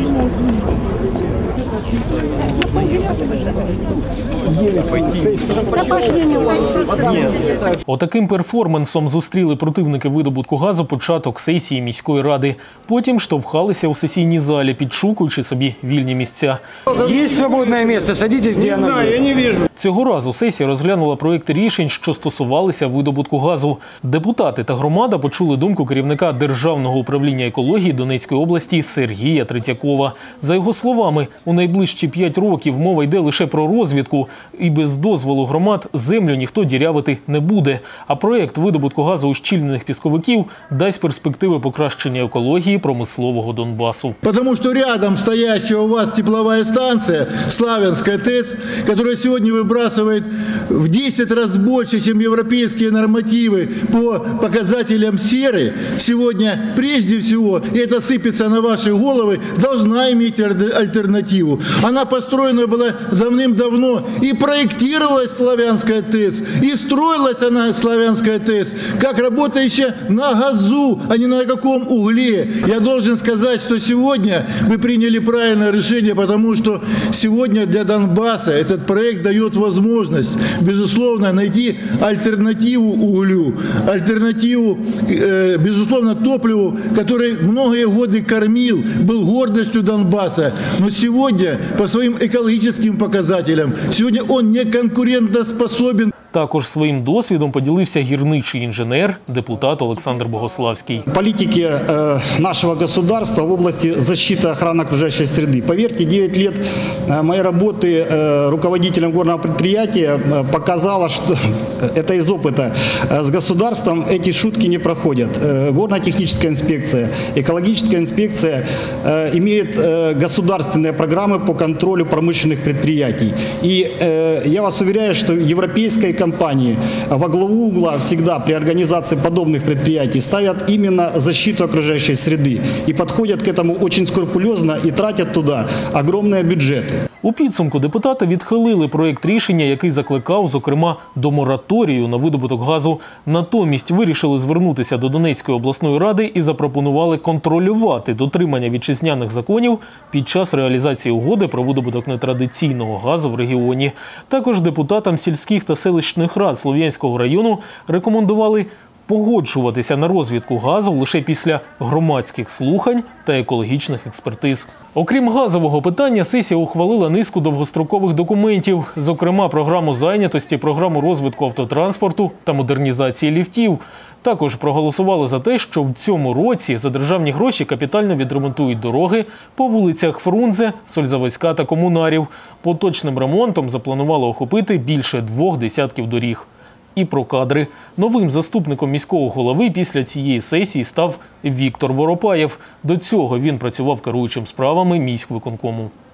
Отаким перформансом зустріли противники видобутку газу початок сесії міської ради. Потім штовхалися у сесійній залі, підшукуючи собі вільні місця. Є свободне місце, садитесь, де оно є. Цього разу сесія розглянула проєкти рішень, що стосувалися видобутку газу. Депутати та громада почули думку керівника Державного управління екології Донецької області Сергія Третьякова. За його словами, у найближчі 5 років мова йде лише про розвідку, і без дозволу громад землю ніхто дірявити не буде. А проєкт видобутку газу ущільнених пісковиків дасть перспективи покращення екології промислового Донбасу. Тому що рядом стоящая у вас тепловая станция, Славянская ТЭЦ, которая сегодня выбрасывает в 10 раз больше, чем европейские нормативы по показателям серы, сегодня прежде всего, и это сыпется на ваши головы, должна иметь альтернативу. Она построена была давным-давно и проектировалась Славянская ТЭЦ, и строилась она, Славянская ТЭЦ, как работающая на газу, а не на каком угле. Я должен сказать, что сегодня вы приняли правильное решение, потому что сегодня для Донбасса этот проект дает возможность, безусловно, найти альтернативу углю, альтернативу, безусловно, топливу, который многие годы кормил, был гордостью Донбасса. Но сегодня, по своим экологическим показателям, сегодня он не конкурентоспособен. Також своїм досвідом поділився гірничий інженер, депутат Олександр Богославський. Политики нашего государства в области защиты и охраны окружающей среды. Поверьте, 9 лет моей работы руководителем горного предприятия показало, что это из опыта. С государством эти шутки не проходят. Горно-техническая инспекция, экологическая инспекция имеет государственные программы по контролю промышленных предприятий. И я вас уверяю, что европейская компании во главу угла всегда при организации подобных предприятий ставят именно защиту окружающей среды и подходят к этому очень скрупулезно и тратят туда огромные бюджеты. У підсумку депутати відхилили проєкт рішення, який закликав, зокрема, до мораторію на видобуток газу. Натомість вирішили звернутися до Донецької обласної ради і запропонували контролювати дотримання вітчизняних законів під час реалізації угоди про видобуток нетрадиційного газу в регіоні. Також депутатам сільських та селищних рад Слов'янського району рекомендували погоджуватися на розвідку газу лише після громадських слухань та екологічних експертиз. Окрім газового питання, сесія ухвалила низку довгострокових документів, зокрема програму зайнятості, програму розвитку автотранспорту та модернізації ліфтів. Також проголосували за те, що в цьому році за державні гроші капітально відремонтують дороги по вулицях Фрунзе, Сользаводська та Комунарів. Поточним ремонтом запланували охопити більше 2 десятків доріг. І про кадри. Новим заступником міського голови після цієї сесії став Віктор Воропаєв. До цього він працював керуючим справами міськвиконкому.